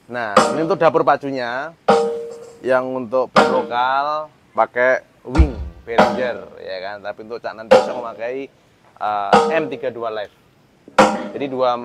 Nah, ini untuk dapur pacunya. Yang untuk ban lokal pakai wing Behringer ya kan, tapi untuk Cak Nan bisa memakai M32 Live. Jadi dua.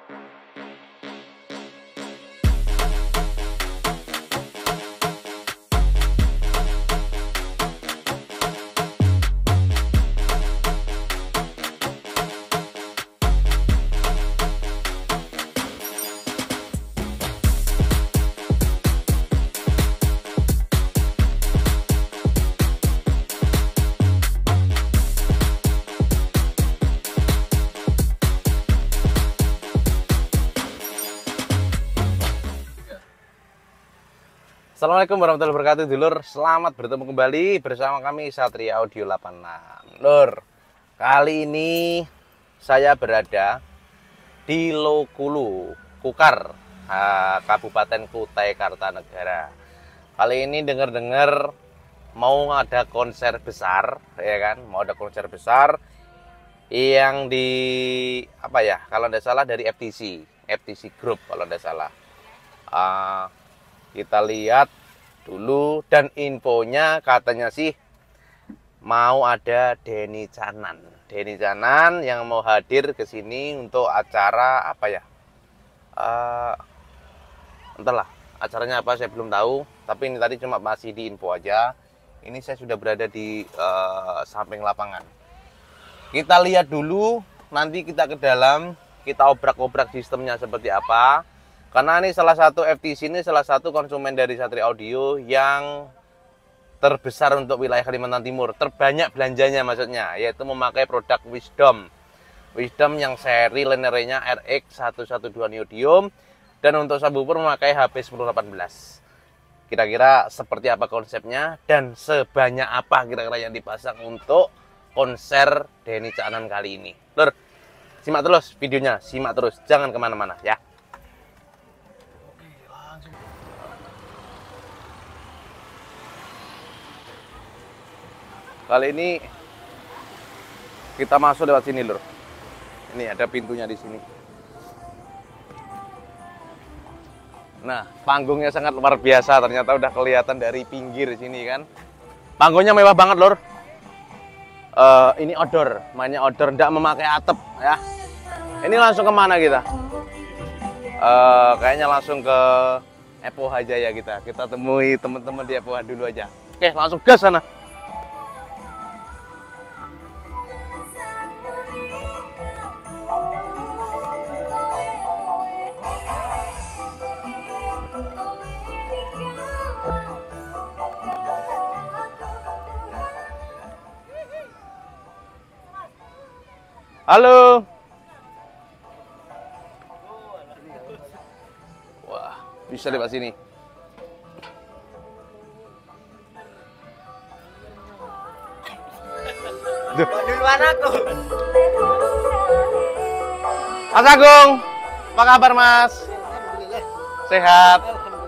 Assalamualaikum warahmatullahi wabarakatuh, dulur. Selamat bertemu kembali bersama kami Satria Audio 86. Lur, kali ini saya berada di Lokulu, Kukar, Kabupaten Kutai Kartanegara. Kali ini dengar-dengar mau ada konser besar, ya kan? Mau ada konser besar yang di apa ya? Kalau tidak salah dari FTC Group kalau tidak salah. Kita lihat dulu, dan infonya katanya sih mau ada Denny Canan yang mau hadir ke sini untuk acara apa ya? Entahlah acaranya apa, saya belum tahu. Tapi ini tadi cuma masih di info aja. Ini saya sudah berada di samping lapangan. Kita lihat dulu, nanti kita ke dalam, kita obrak-obrak sistemnya seperti apa. Karena ini salah satu FTC, ini salah satu konsumen dari Satria Audio yang terbesar untuk wilayah Kalimantan Timur, terbanyak belanjanya maksudnya, yaitu memakai produk Wisdom yang seri linerenya RX112 Neodymium, dan untuk subwoofer memakai HP1018. Kira-kira seperti apa konsepnya dan sebanyak apa kira-kira yang dipasang untuk konser Denny Canan kali ini. Lur, simak terus videonya, simak terus, jangan kemana-mana ya. Kali ini kita masuk lewat sini, lur. Ini ada pintunya di sini. Nah, panggungnya sangat luar biasa. Ternyata udah kelihatan dari pinggir sini kan. Panggungnya mewah banget, lur. Ini outdoor, mainnya outdoor, tidak memakai atap ya. Ini langsung kemana kita? Kayaknya langsung ke Epoha Jaya kita. Kita temui teman-teman di Epoha dulu aja. Oke, langsung gas sana. Halo. Wah, bisa lewat sini. Duluan aku. Mas Agung, apa kabar Mas? Sehat.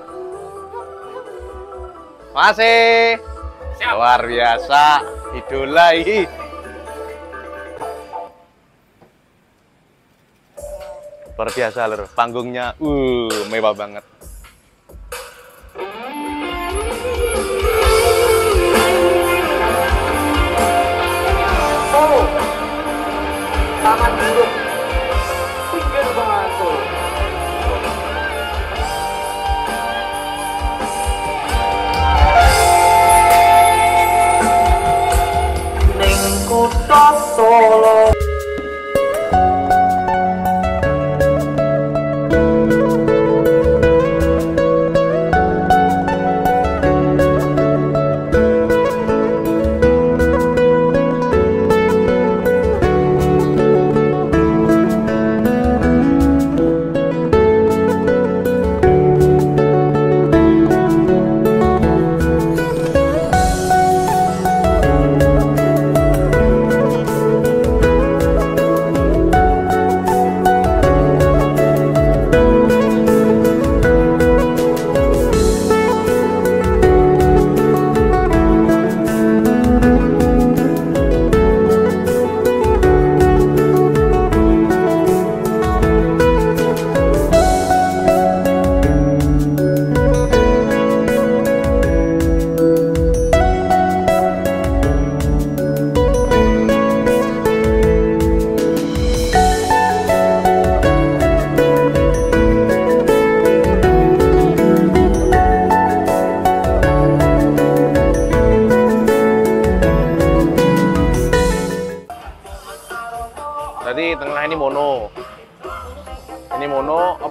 Masih. Luar biasa, idola ini. Luar biasa, lur. Panggungnya mewah banget. Oh, tangan buruk, pinggir bangku. Ning kutha Solo.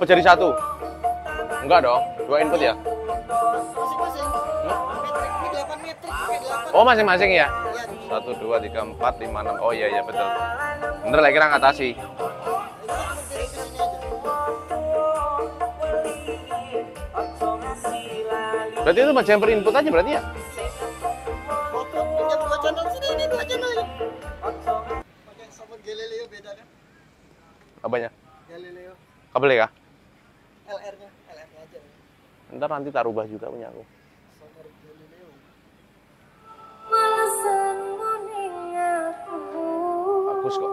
jadi satu? Enggak dong, 2 input ya? Masing-masing. Metrik, ini 8 metrik, pakai 8. Oh masing-masing ya? Iya, 1, 2, 3, 4, 5, 6. Oh iya betul. Bener lah kira ngatasi. itu cuma dari kesini aja. Berarti itu jumper input aja berarti ya? Foto punya 2 channel sini, ini 2 channel ya. Pakai sama Galileo beda kan? Apanya? Galileo Kabel ya? LR-nya aja. Ntar nanti tak rubah juga punya aku. Sama Galileo. Bagus kok.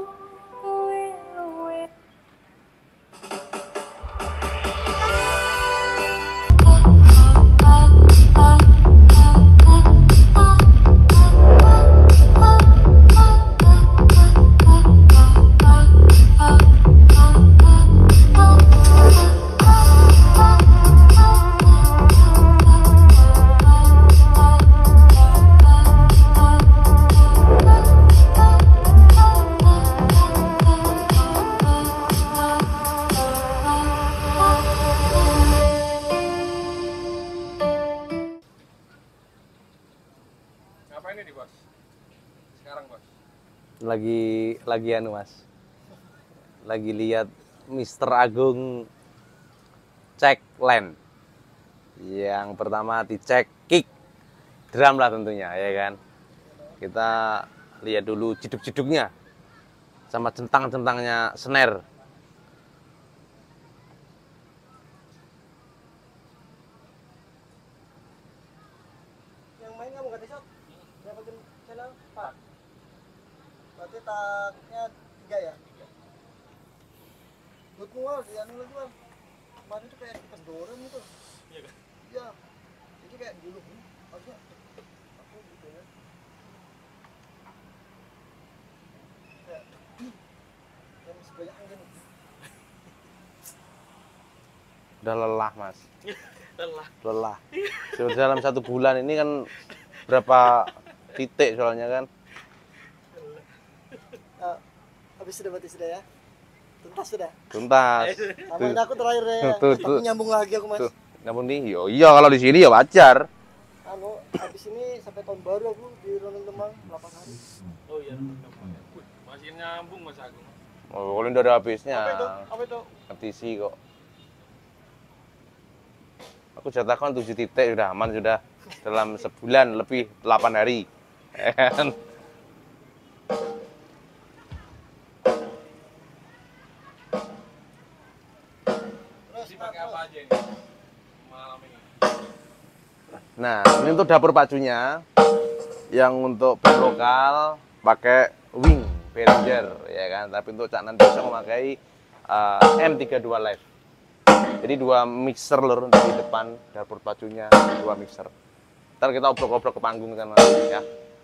Ngapain ini bos? Sekarang bos? Lagi anu mas. Lagi lihat Mister Agung cek lens. Yang pertama dicek kick drum lah tentunya ya kan. Kita lihat dulu jeduk-jeduknya sama centang-centangnya snare. Yang main kamu gak besok? Yang bikin channel 4. Berarti taknya 3 ya? Buat mual di anu lagi bang. Kemarin tuh kayak kendorong gitu. Iya kan? Iya. Jadi kayak dulu. Harusnya aku gitu ya. Kayak yang sebanyak angin. Udah lelah mas. Lelah. Sudah dalam 1 bulan ini kan berapa titik soalnya kan. Nah, habis sudah berarti sudah ya? Tuntas sudah? Tuntas. Sama ini aku terakhir ya. Tuh, Tapi tuh. nyambung lagi aku mas. Tuh, namun nih, iya kalau di sini ya wajar. Anu, habis ini sampai tahun baru aku di Roneng Demang 8 hari. Oh iya. Wih, masih nyambung mas Agung. Oh, kalau udah ada habisnya. Apa itu? Apa itu? NTC kok. Aku jatahkan 7 titik sudah aman sudah dalam sebulan lebih 8 hari. Kan? Terus Jadi pakai apa aja ini? Malam ini. Nah, ini untuk dapur pacunya. Yang untuk band lokal pakai wing Behringer ya kan. Tapi untuk Cak Nan bisa memakai M32 Live. Jadi 2 mixer lur di depan dapur pacunya, 2 mixer. Ntar kita obrol-obrol ke panggung kan Mas ya.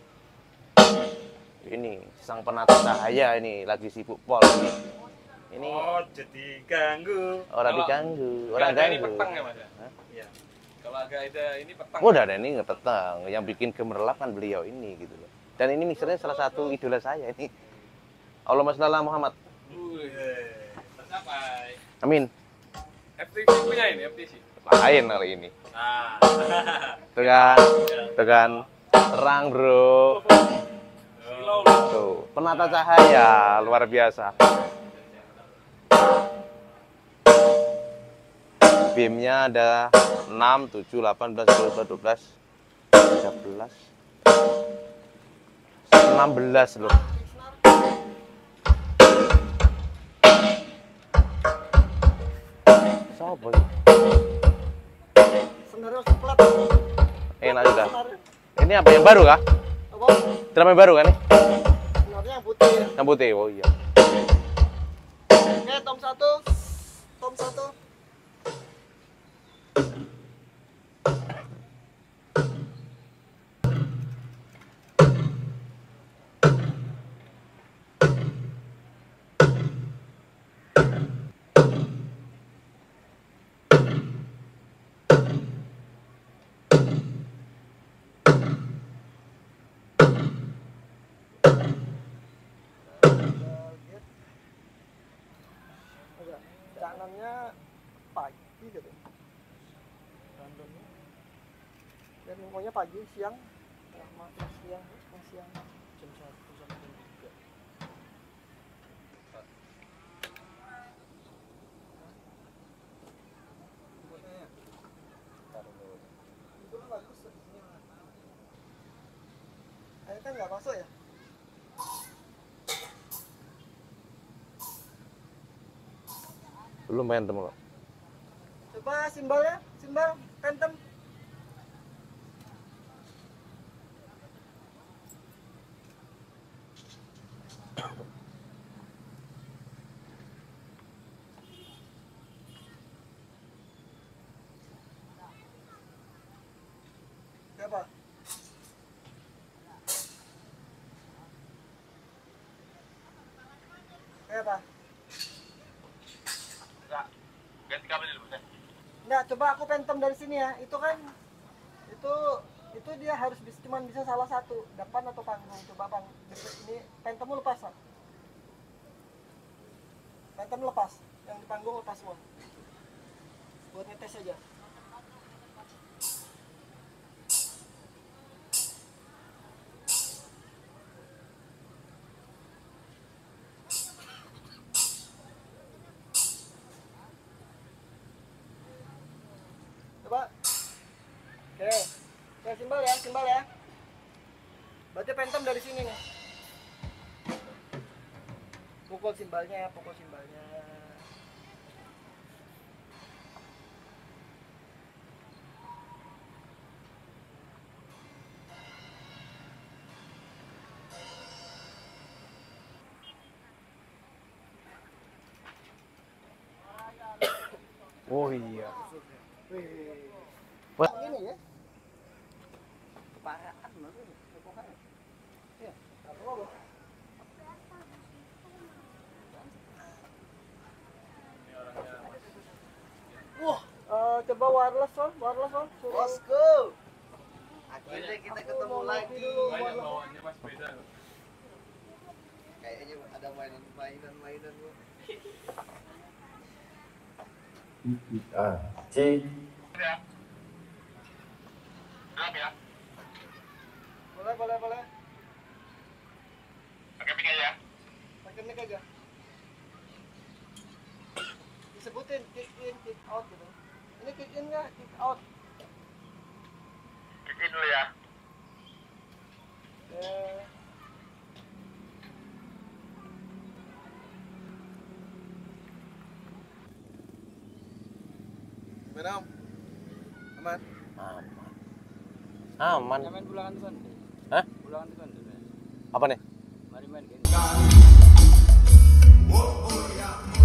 Ini sang penata cahaya ini lagi sibuk pol ini. Ini Oh, jadi ganggu. orang diganggu, orang Nggak ada ini ganggu. petang ya mas ya? Hah? Iya. Kalau agak ada ini petang. Oh, udah ada ini petang. Yang bikin gemerlap kan beliau ini gitu loh. Dan ini mixernya salah satu idola saya ini. Allahumma shalli ala Muhammad. Tercapai. Amin. FTC punya ini, FTC. Lain kali ini. Nah. Tuh kan. Terang, Bro. Silau. Tuh, penata cahaya luar biasa. Beamnya ada 6, 7, 18, 22, 12, 13, 16 loh. Sopo ini? sebenarnya seplat. Enak sudah. Ini apa yang baru kah? Apa? Drum yang baru kan nih? Sebenarnya yang putih. Yang putih, oh iya. Oke, tom 1. Tom 1. Kanannya pagi gitu. Randomnya. Dan infonya pagi, siang, siang, siang. Jam 1 sampai jam 3. Itu kan bagus di sini. Air kan nggak masuk ya? Belum berantem kok. Coba simbalnya, simbal, pentem. Siapa? Siapa? Ganti kabel dulu, Bos. Nggak, coba aku pentem dari sini ya. Itu kan, itu dia harus cuman bisa salah satu, depan atau panggung. Coba bang, ini pentemmu lepas, Pak. Pentem lepas, yang di panggung lepas semua. Buat ngetes aja. Coba. Oke. Oke, simbal ya. Berarti pentem dari sini nih. Pukul simbalnya. Oh iya. Wih. Wah. Ini ya. Keparaan loh. Iya, apa? Wah, coba wireless Sol. Suruh- Bosku. Akhirnya kita Aku ketemu mau lagi. ngopi dulu. Banyak bawaannya pas beda. Kayaknya ada mainan gua. Gelap ya. Boleh. Pakai mic aja. Pakai mic aja. Disebutin kick in, kick out gitu. Ini kick in nggak? Kick out. Bikin dulu ya. Eh, Gimana, Om? Aman? Aman. Main bulangan tuh kan? Hah? Bulangan tuh kan? Apa nih? Mari main kan?